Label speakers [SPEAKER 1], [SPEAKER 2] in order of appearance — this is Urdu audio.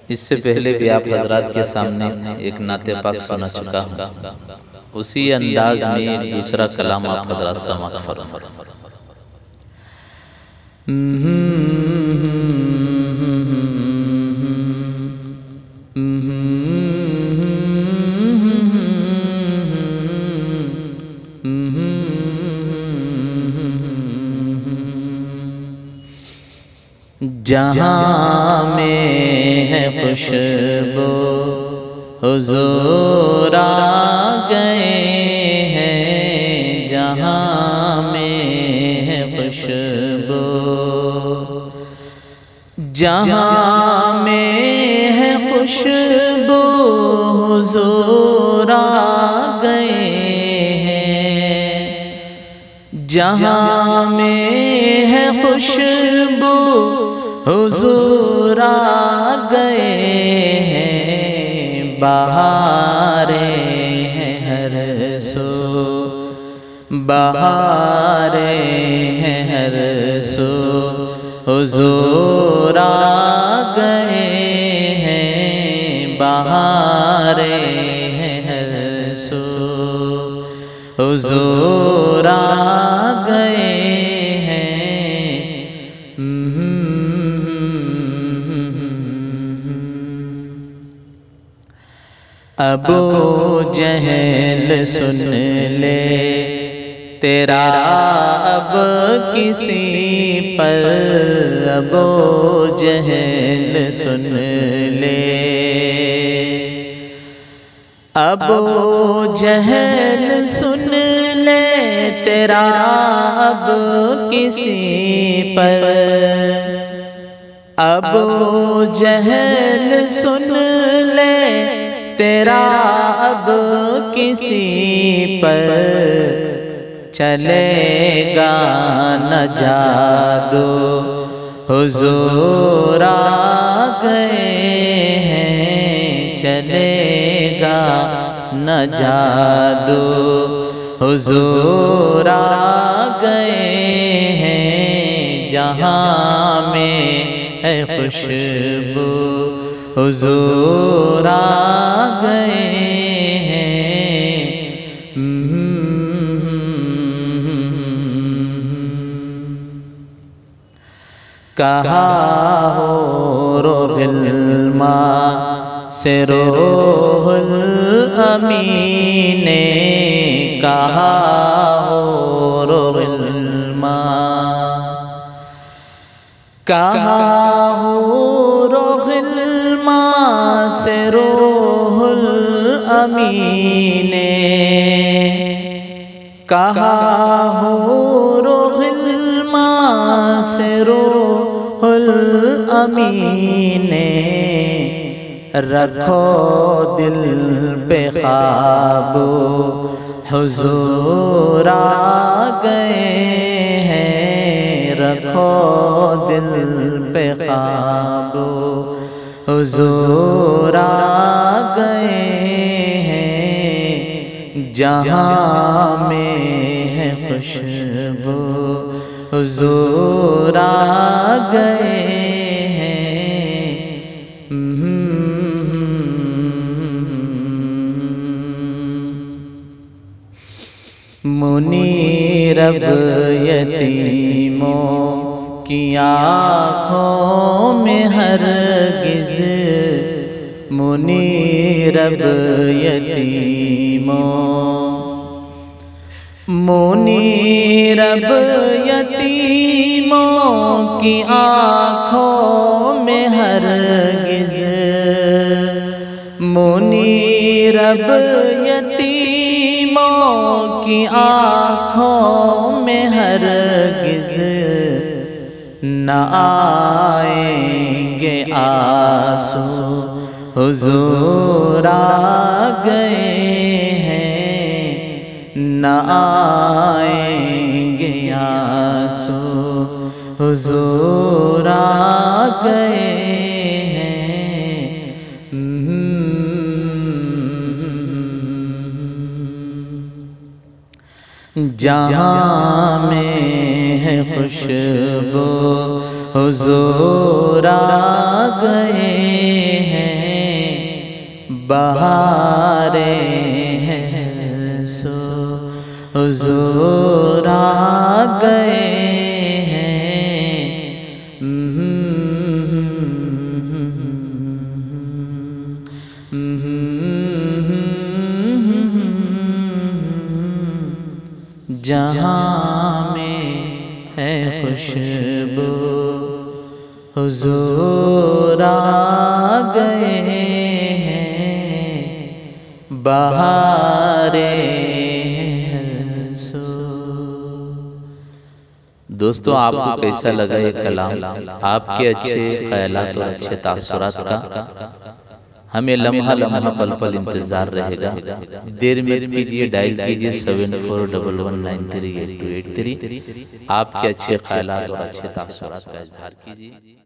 [SPEAKER 1] اس سے پہلے بھی آپ حضرات کے سامنے ایک نعت پاک سنا چکا ہوں، اسی انداز میں دوسرا کلام آپ حضرات سماعت فرمائیں۔ جہاں میں ہے خوشبو حضور آ گئے ہیں، جہاں میں ہے خوشبو، جہاں میں ہے خوشبو حضور آ گئے ہیں، جہاں میں ہے خوشبو حضور آ گئے ہیں، بہاریں ہیں ہر سو، بہاریں ہیں ہر سو، حضور آ گئے ہیں، بہاریں ہیں ہر سو، حضور آ گئے ہیں۔ ابو جہل سن لے تیرا اب کسی پر، ابو جہل سن لے، ابو جہل سن لے تیرا اب کسی پر، ابو جہل سن لے تیرا اب کسی پر، چلے گا نہ جادو حضور آ گئے ہیں، چلے گا نہ جادو حضور آ گئے ہیں، جہاں میں ہے خوشبو حضور آ گئے ہیں۔ کہا ہو روح الماء سے روح الامین نے، کہا ہو روح الماء، کہا ہو روح الماء سے روح الامین نے، کہا ہو روح الماء سے روح الامین نے، رکھو دل پہ خواب حضور آ گئے ہیں، رکھو دل پہ خواب حضور آ گئے ہیں، جہاں میں ہے خوشبو حضور آ گئے ہیں۔ منیر اب یتیموں کی آنکھوں میں ہرگز، منیر اب یتیموں، منیر اب یتیموں کی آنکھوں میں ہرگز، منیر اب یتیموں کی آنکھوں میں ہرگز، نہ آئیں گے آنسو حضور آ گئے ہیں، نہ آئیں گے آنسو حضور آ گئے ہیں۔ جہاں میں ہے خوشبو حضور آ گئے ہیں۔ بہاریں ہیں سو حضور آ گئے ہیں، جہاں میں ہے خوشبو حضور آ گئے ہیں، بہاریں ہیں سو۔ دوستو آپ کو کیسا لگا یہ کلام؟ آپ کے اچھے خیالات اور اچھے تاثرات کا ہمیں لمحہ لمحہ پل پل انتظار رہے گا۔ دیر میں کیجئے، ڈائل کیجئے 7411938283، آپ کے اچھے خیالات اور اچھے تاثرات کا اظہار کیجئے۔